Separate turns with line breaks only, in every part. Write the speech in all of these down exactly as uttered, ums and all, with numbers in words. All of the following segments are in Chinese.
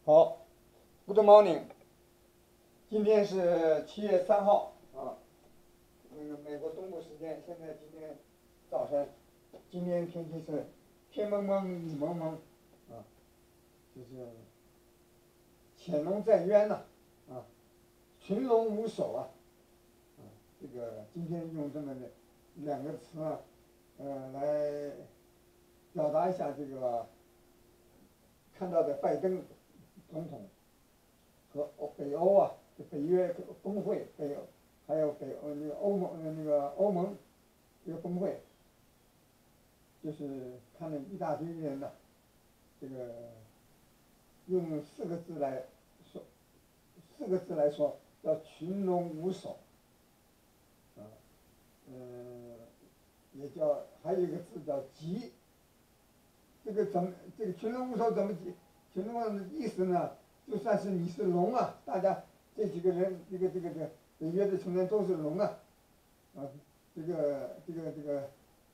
好，Good morning，今天是七月三号啊，那个美国东部时间，现在今天早晨，今天天气是天蒙蒙雨蒙蒙啊，就是潜龙在渊呐啊，群龙无首啊啊，这个今天用这么的两个词啊，呃，来表达一下这个看到的拜登总统和北欧啊，北约峰会，北还有北欧那个欧盟呃那个欧盟这个峰会，就是看了一大堆人呐，这个用四个字来说，四个字来说叫群龙无首啊，嗯、也叫还有一个字叫急，这个怎么这个群龙无首怎么急？群龙的意思呢？就算是你是龙啊，大家这几个人，这个这个这个北约的成员都是龙啊，啊，这个这个这个，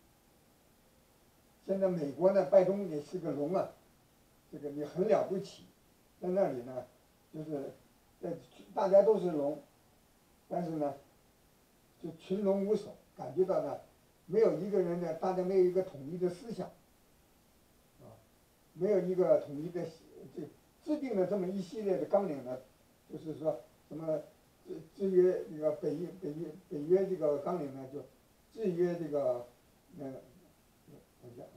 现在美国呢，拜登也是个龙啊，这个你很了不起，在那里呢，就是在大家都是龙，但是呢，就群龙无首，感觉到呢，没有一个人呢，大家没有一个统一的思想，啊，没有一个统一的这制定了这么一系列的纲领呢，就是说什么制制约这个北约北约北约这个纲领呢，就制约这个嗯，等一下啊，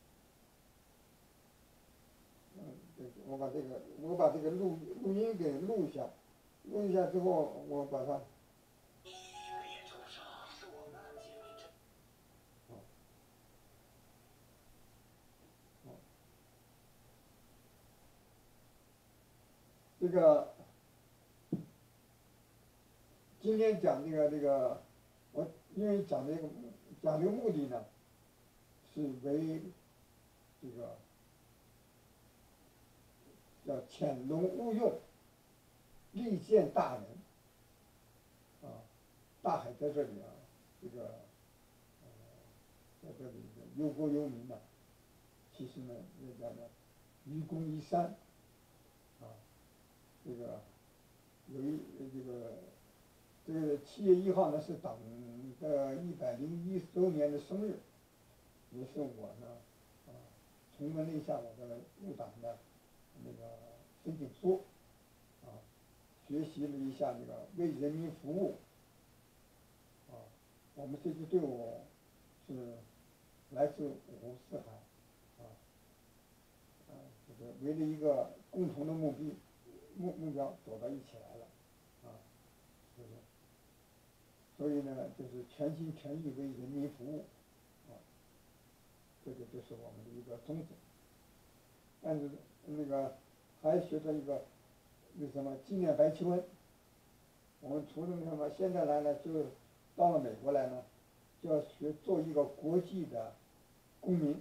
嗯，对，我把这个我把这个录录音给录一下，录一下之后我把它。好，好，这个今天讲这个这个，我因为讲这个讲这个目的呢，是为这个叫潜龙勿用，利见大人啊，大海在这里啊，这个呃在这里忧国忧民呐、其实呢那叫呢愚公移山啊，这个有一这个这个七月一号呢是党的一百零一周年的生日，也是我呢啊重温了一下我的入党的那个申请书啊，学习了一下这个为人民服务啊，我们这支队伍是来自五湖四海啊，啊，这个为了一个共同的目的目目标走到一起来了啊，就是所以呢，就是全心全意为人民服务啊，这个就是我们的一个宗旨。但是那个还学着一个那什么纪念白求恩，我们除了那什么，现在来呢，就到了美国来呢，就要学做一个国际的公民，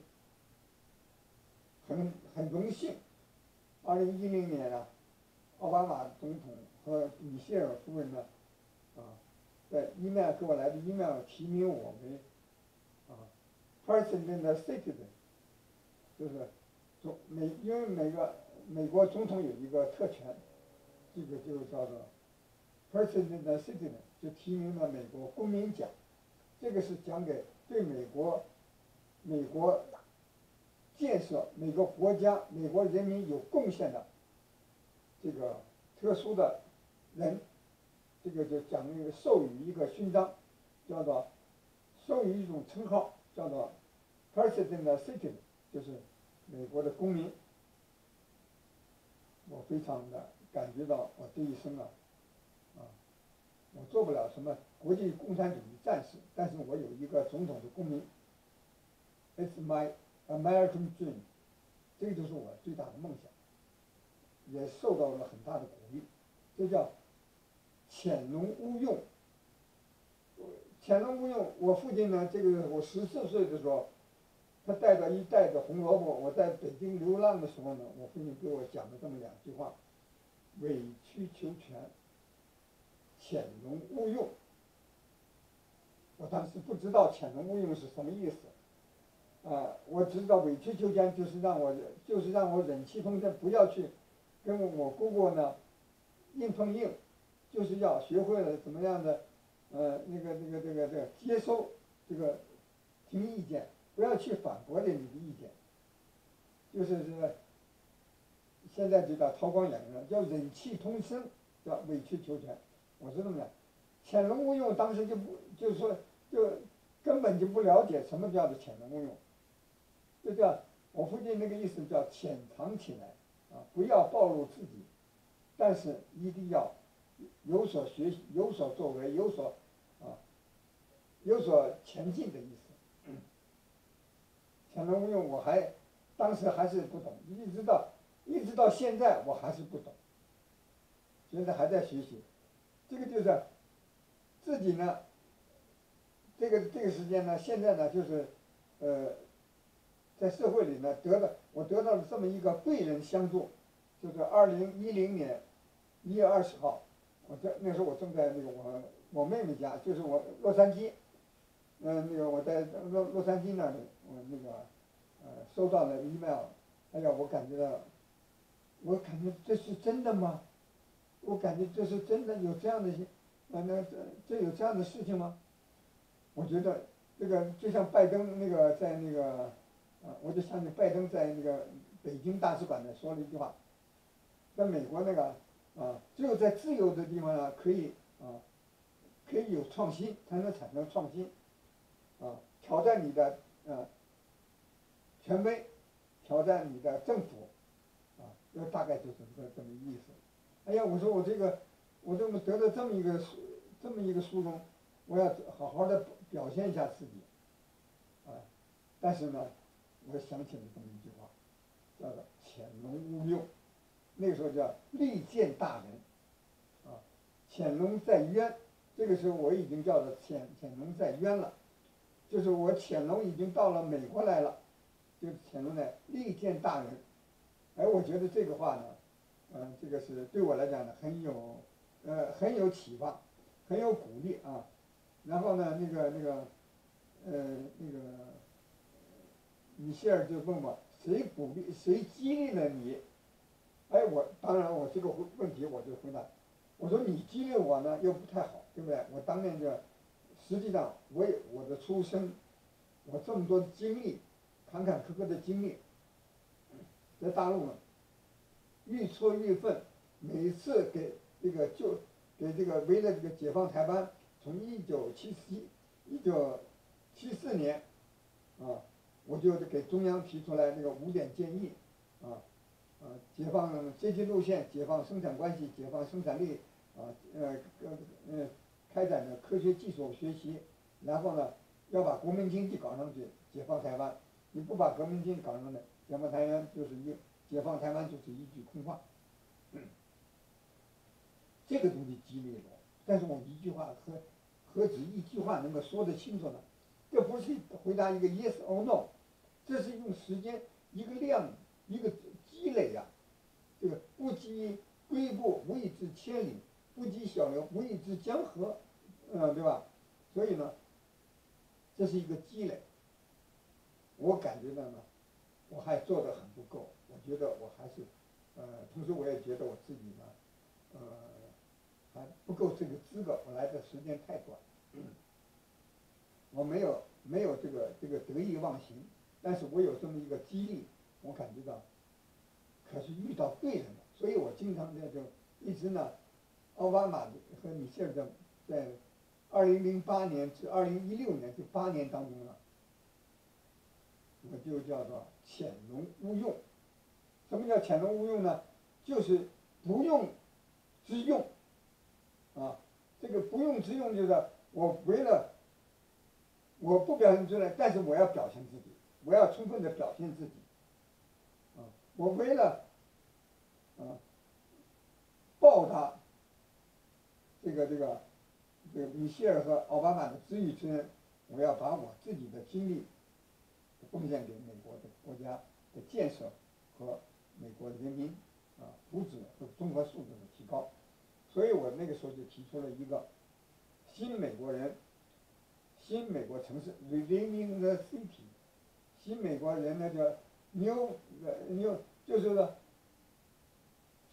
很很荣幸，二零一零年啊，奥巴马总统和米歇尔夫人呢，啊，在 email 给我来的 email 提名我为啊 President Citizen，就是总美因为每个美国总统有一个特权，这个就叫做 President Citizen，就提名了美国公民奖，这个是讲给对美国美国建设、美国国家、美国人民有贡献的这个特殊的人，这个就讲那个授予一个勋章，叫做授予一种称号，叫做 President Citizen，就是美国的公民。我非常的感觉到我这一生啊，啊，我做不了什么国际共产主义战士，但是我有一个总统的公民，It's my American dream，这个就是我最大的梦想，也受到了很大的鼓励，这叫潜龙勿用。潜龙勿用，我父亲呢，这个我十四岁的时候，他带着一袋子红萝卜，我在北京流浪的时候呢，我父亲给我讲了这么两句话：委曲求全，潜龙勿用。我当时不知道潜龙勿用是什么意思，啊，我只知道委曲求全就是让我就是让我忍气吞声，不要去跟我姑姑呢硬碰硬，就是要学会了怎么样的，呃，那个那个这个这个接收这个听意见，不要去反驳人家的意见，就是这个现在就叫韬光养晦，叫忍气吞声，叫委曲求全。我是这么讲，潜龙勿用，当时就不就是说就根本就不了解什么叫做潜龙勿用，就叫我父亲那个意思叫潜藏起来啊，不要暴露自己，但是一定要有所学习，有所作为，有所啊有所前进的意思。潜龙勿用，我还当时还是不懂，一直到一直到现在我还是不懂，现在还在学习。这个就是自己呢，这个这个时间呢，现在呢就是呃，在社会里呢得到我得到了这么一个贵人相助，就是二零一零年一月二十号，我在那时候我正在那个我我妹妹家，就是我洛杉矶，嗯、呃，那个我在洛洛杉矶那里，我那个呃收到了 email， 哎呀，我感觉到，我感觉这是真的吗？我感觉这是真的有这样的，呃，那这这有这样的事情吗？我觉得这个就像拜登那个在那个，啊，我就想起拜登在那个北京大使馆呢说了一句话，在美国那个啊，只有在自由的地方呢可以啊，可以有创新，才能产生创新，啊，挑战你的呃权威，挑战你的政府，啊，这大概就是这这么意思。哎呀，我说我这个，我这么得到这么一个殊这么一个殊荣，我要好好的表现一下自己，啊，但是呢，我想起了这么一句话，叫做潜龙勿用，那个时候叫利见大人，啊，潜龙在渊，这个时候我已经叫做潜潜龙在渊了，就是我潜龙已经到了美国来了，就是潜龙在利见大人，哎，我觉得这个话呢。嗯，这个是对我来讲呢很有，呃，很有启发，很有鼓励啊。然后呢，那个那个，呃，那个米歇尔就问我，谁鼓励谁激励了你？哎，我当然我这个问题我就回答，我说你激励我呢又不太好，对不对？我当面就，实际上我也我的出身，我这么多的经历，坎坎坷坷的经历，在大陆呢。愈挫愈奋，每次给这个就给这个为了这个解放台湾，从一九七七一九七四年，啊，我就给中央提出来那个五点建议，啊，啊，解放阶级路线，解放生产关系，解放生产力，啊，呃，呃，呃，开展的科学技术学习，然后呢，要把国民经济搞上去，解放台湾。你不把革命经济搞上来，解放台湾就是一解放台湾就是一句空话。这个东西激励了我，但是我一句话何何止一句话能够说得清楚呢？这不是回答一个 yes or no， 这是用时间一个量一个积累呀、啊。这个不积跬步，无以至千里；不积小流，无以至江河，嗯，对吧？所以呢，这是一个积累。我感觉到呢，我还做得很不够，我觉得我还是，呃，同时我也觉得我自己呢，呃，还不够这个资格，我来的时间太短，我没有没有这个这个得意忘形，但是我有这么一个激励，我感觉到，可是遇到对人了，所以我经常在就一直呢，奥巴马和米歇尔在在二零零八年至二零一六年这八年当中呢。我就叫做潜龙勿用。什么叫潜龙勿用呢？就是不用之用，啊，这个不用之用就是我为了我不表现出来，但是我要表现自己，我要充分的表现自己，啊，我为了啊报答这个这个这个米歇尔和奥巴马的知遇之恩，我要把我自己的经历。贡献给美国的国家的建设和美国人民啊福祉和综合素质的提高，所以我那个时候就提出了一个新美国人，新美国城市 （Renaming the City），新美国人呢叫 New New， 就是说，就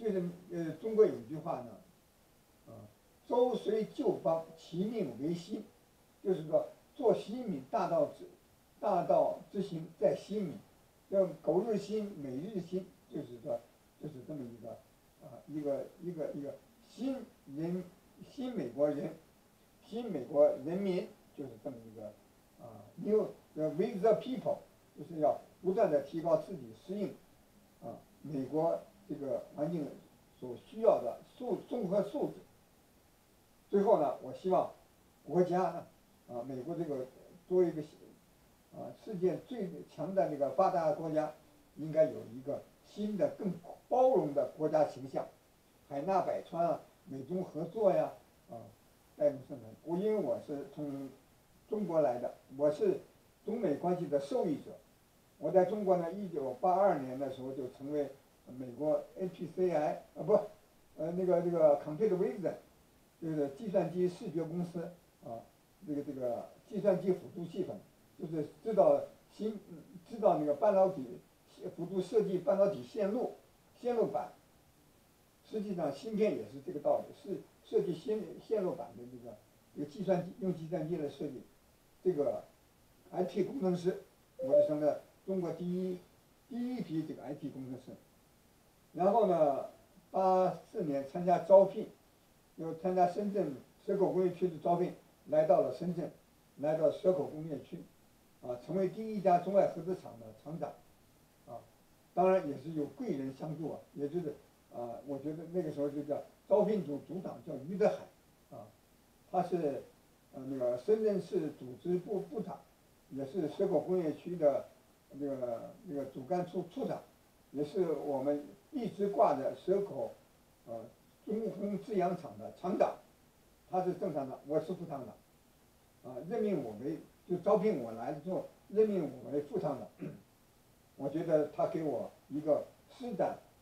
就是呃，中国有句话呢，啊，周随旧邦，其命维新，就是说做新民，大道之大道之行在新民，叫苟日新，每日新，就是说就是这么一个啊一个一个一个新人新美国人，新美国人民就是这么一个啊 new with the people，就是要不断的提高自己适应啊美国这个环境所需要的素综合素质。最后呢，我希望国家呢，啊，美国这个作为一个啊世界最强的这个发达国家，应该有一个新的更包容的国家形象，海纳百川啊，美中合作呀，啊，带动生产。我因为我是从中国来的，我是中美关系的受益者。我在中国呢，一九八二年的时候就成为美国 A P C I 啊不，呃那个这个 Computer Vision，就是计算机视觉公司啊，这个这个计算机辅助系统，就是知道新知道那个半导体辅助设计半导体线路线路板。实际上芯片也是这个道理，是设计线线路板的这个这个计算机用计算机来设计，这个 I T 工程师，我就成了中国第一第一批这个 I T 工程师。然后呢，八四年参加招聘，又参加深圳蛇口工业区的招聘，来到了深圳，来到蛇口工业区，啊，成为第一家中外合资厂的厂长，啊，当然也是有贵人相助啊，也就是啊，我觉得那个时候就叫招聘组组长叫于德海，啊，他是呃那个深圳市组织部部长，也是蛇口工业区的那个那个主干处处长，也是我们一直挂着蛇口呃中烘制氧厂的厂长，他是正厂长，我是副厂长，啊，任命我为就招聘我来了之后，任命我为副厂长，我觉得他给我一个施展